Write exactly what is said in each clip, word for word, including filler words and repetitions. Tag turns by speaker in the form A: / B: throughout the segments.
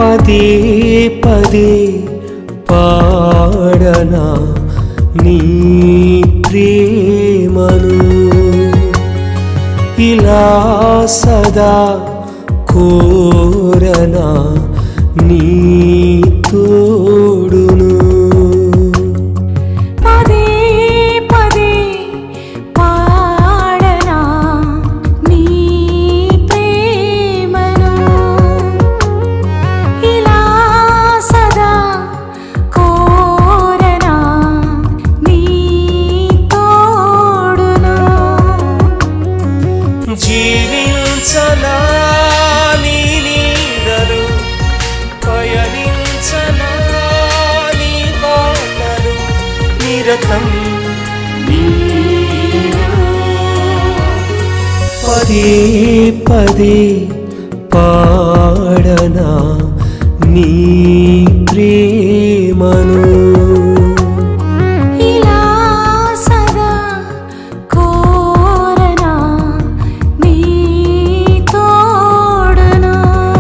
A: పదే పదే పాడనా నీ ప్రేమను ఇలా సదా కోరనా నీ తోడును
B: పదే పదే పాడనా నీ ప్రేమను ఇలా సదా కోరనా నీ తోడును
A: జీవించనా నీ నీడలు పయనించనా నీ బాటలు నిరతం పదే పదే పాడనా నీ ప్రేమను
B: ఇలా సదా కోరనా నీ తోడును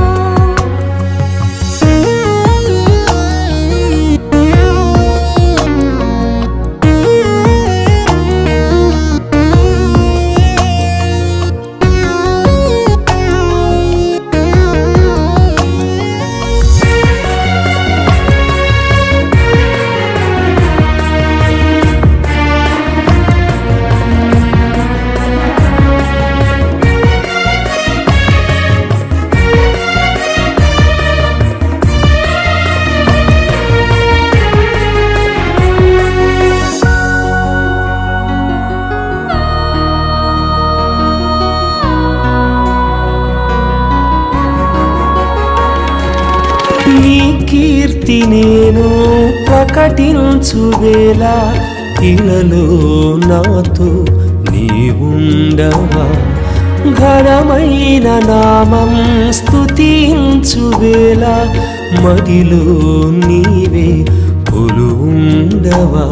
A: నీ కీర్తి నేను ప్రకటించు వేళ ఇలలో నాతో నీవుండవా ఘనమైన నామం స్తుతించు వేళ మదిలో నీవే కొలువుండవా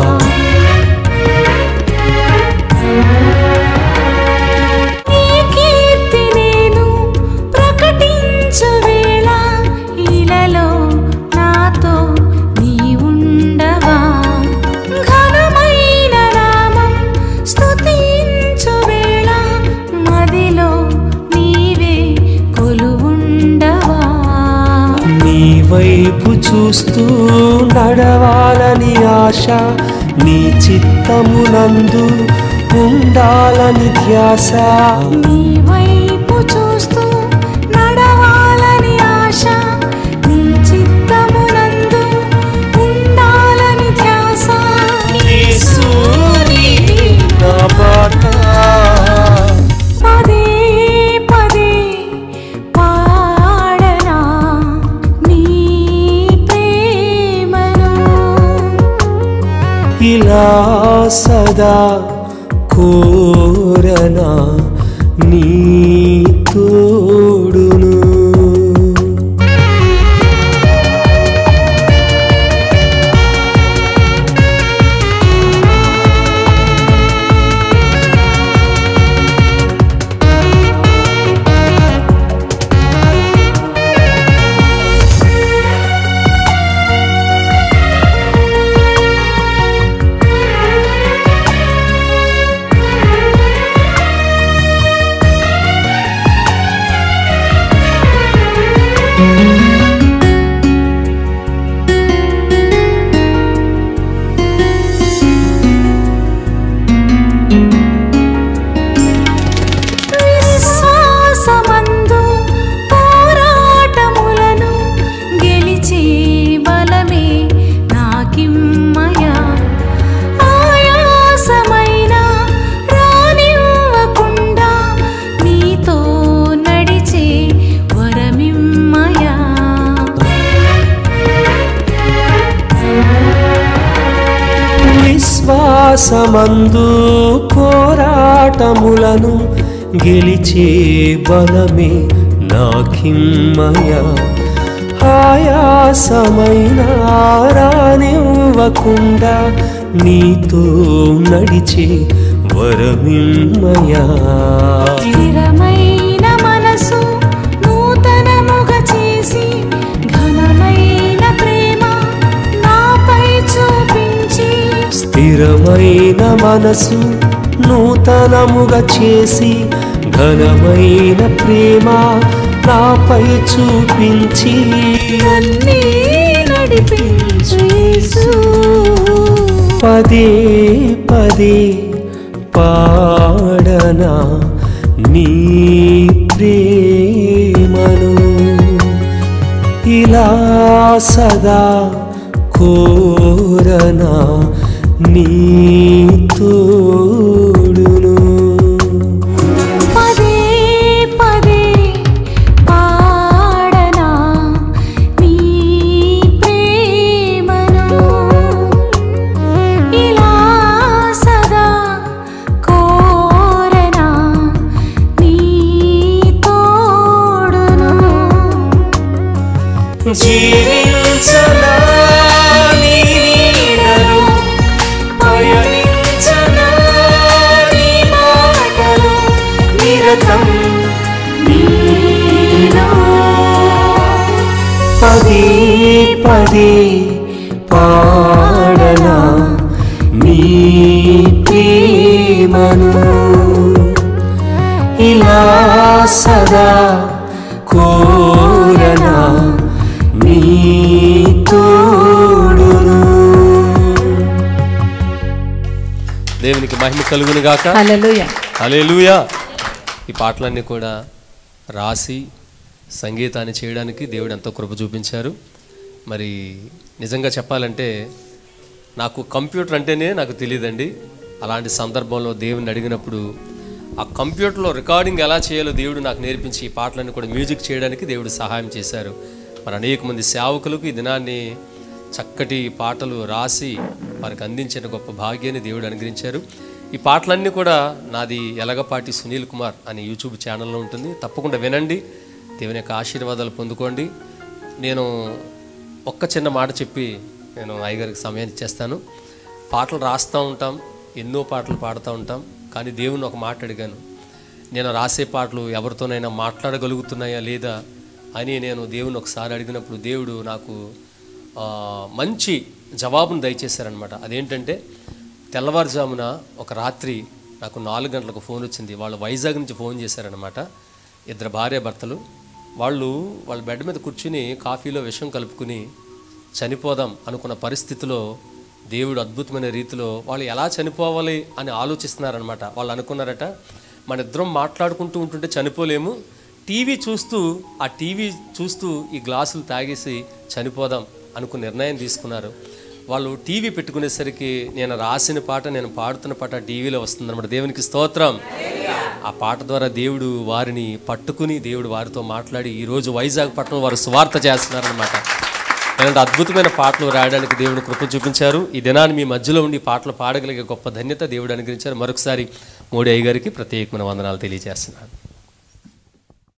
B: నీ కీర్తి నేను ప్రకటించు వేళ ఇలలో నాతో నీవుండవా ఘనమైన నామం స్తుతించు వేళ మదిలో నీవే కొలువుండవా
A: నీ వైపు చూస్తూ నడవాలని ఆశ నీ చిత్తమునందు ఉండాలని ధ్యాస
B: నీ వైపు చూస్తూ నడవాలని ఆశ నీ చిత్తమునందు ఉండాలని ధ్యాస
A: యేసు నీవే నా బాట
B: పదే పదే పాడనా నీ ప్రేమను
A: ఇలా సదా కోరనా నీ తోడును
B: విశ్వాసమందు పోరాటములను గెలిచే బలమే నాకిమ్మయా ఆయాసమైన రానివ్వకుండా నీతో నడిచే వరమిమ్మయా
A: విశ్వాసమందు పోరాటములను గెలిచే బలమే నాకిమ్మయా ఆయాసమైన రానివ్వకుండా నీతో నడిచే వరమిమ్మయా
B: స్థిరమైన మనసు నూతనముగా చేసి
A: స్థిరమైన మనసు నూతనముగా చేసి ఘనమైన ప్రేమ నాపై చూపించి
B: నన్నే నడిపించు యేసు.
A: పదే పదే పాడనా నీ ప్రేమను, ఇలా సదా కోరనా నీ తోడును.
B: పదే పదే పాడనా నీ ప్రేమను, ఇలా సదా కోరనా నీ తోడును.
A: జీవించనా నీ నీడలో, పయనించనా నీ మాటలో, నిరతం నీలో. పదే పదే పాడనా నీ ప్రేమను, ఇలా సదా కోరనా నీ తోడును. దేవునికి మహిమ కలుగును గాక.
B: హల్లెలూయా.
C: హల్లెలూయా. ఈ పాటలన్నీ కూడా రాసి సంగీతాన్ని చేయడానికి దేవుడు ఎంతో కృప చూపించారు. మరి నిజంగా చెప్పాలంటే నాకు కంప్యూటర్ అంటేనే నాకు తెలియదండి. అలాంటి సందర్భంలో దేవుని అడిగినప్పుడు ఆ కంప్యూటర్లో రికార్డింగ్ ఎలా చేయాలో దేవుడు నాకు నేర్పించి ఈ పాటలన్నీ కూడా మ్యూజిక్ చేయడానికి దేవుడు సహాయం చేశారు. మరి అనేక మంది సేవకులకు ఈ దినాన్ని చక్కటి పాటలు రాసి వారికి అందించిన గొప్ప భాగ్యాన్ని దేవుడు అనుగ్రహించారు. ఈ పాటలన్నీ కూడా నాది ఎలగపాటి సునీల్ కుమార్ అనే యూట్యూబ్ ఛానల్లో ఉంటుంది. తప్పకుండా వినండి, దేవుని యొక్క ఆశీర్వాదాలు పొందుకోండి. నేను ఒక్క చిన్న మాట చెప్పి నేను అయ్యగారికి సమయాన్ని ఇచ్చేస్తాను. పాటలు రాస్తూ ఉంటాం, ఎన్నో పాటలు పాడుతూ ఉంటాం. కానీ దేవుని ఒక మాట అడిగాను, నేను రాసే పాటలు ఎవరితోనైనా మాట్లాడగలుగుతున్నాయా లేదా అని నేను దేవుని ఒకసారి అడిగినప్పుడు దేవుడు నాకు మంచి జవాబును దయచేశారనమాట. అదేంటంటే తెల్లవారుజామున ఒక రాత్రి నాకు నాలుగు గంటలకు ఫోన్ వచ్చింది. వాళ్ళు వైజాగ్ నుంచి ఫోన్ చేశారనమాట. ఇద్దరు భార్య భర్తలు. వాళ్ళు వాళ్ళ బెడ్ మీద కూర్చుని కాఫీలో విషం కలుపుకుని చనిపోదాం అనుకున్న పరిస్థితిలో దేవుడు అద్భుతమైన రీతిలో వాళ్ళు ఎలా చనిపోవాలి అని ఆలోచిస్తున్నారనమాట. వాళ్ళు అనుకున్నారట, మన ఇద్దరం మాట్లాడుకుంటూ ఉంటుంటే చనిపోలేము, టీవీ చూస్తూ ఆ టీవీ చూస్తూ ఈ గ్లాసులు తాగేసి చనిపోదాం అనుకున్న నిర్ణయం తీసుకున్నారు. వాళ్ళు టీవీ పెట్టుకునేసరికి నేను రాసిన పాట, నేను పాడుతున్న పాట టీవీలో వస్తుందన్నమాట. దేవునికి స్తోత్రం. ఆ పాట ద్వారా దేవుడు వారిని పట్టుకుని దేవుడు వారితో మాట్లాడి ఈరోజు వైజాగ్ పట్టణం వారు సువార్త చేస్తున్నారనమాట. ఇలాంటి అద్భుతమైన పాటలు రాయడానికి దేవుడు కృప చూపించారు. ఈ దినాన్ని మీ మధ్యలో ఉండి పాటలు పాడగలిగే గొప్ప ధన్యత దేవుడు అనుగ్రహించారు. మరొకసారి మోడీ అయ్య గారికి ప్రత్యేకమైన వందనాలు తెలియజేస్తున్నాను.